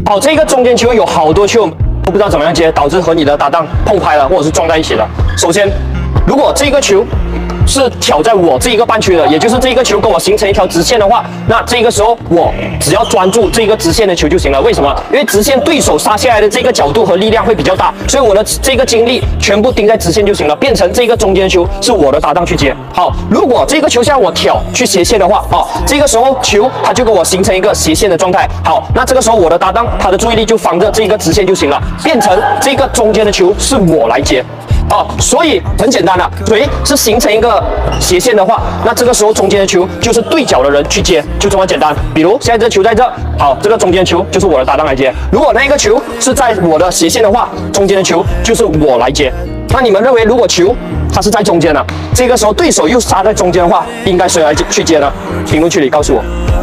好，这个中间球有好多球都不知道怎么样接，导致和你的搭档碰拍了，或者是撞在一起了。首先，如果这个球是挑在我这一个半区的，也就是这个球跟我形成一条直线的话，那这个时候我只要专注这个直线的球就行了。为什么？因为直线对手杀下来的这个角度和力量会比较大，所以我的这个精力全部盯在直线就行了，变成这个中间球是我的搭档去接。好，如果这个球向我挑去斜线的话，这个时候球它就跟我形成一个斜线的状态。好，那这个时候我的搭档他的注意力就防着这个直线就行了，变成这个中间的球是我来接。所以很简单了，谁是形成一个斜线的话，那这个时候中间的球就是对角的人去接，就这么简单。比如现在这球在这，好，这个中间球就是我的搭档来接。如果那个球是在我的斜线的话，中间的球就是我来接。那你们认为，如果球它是在中间了，这个时候对手又杀在中间的话，应该谁来去接呢？评论区里告诉我。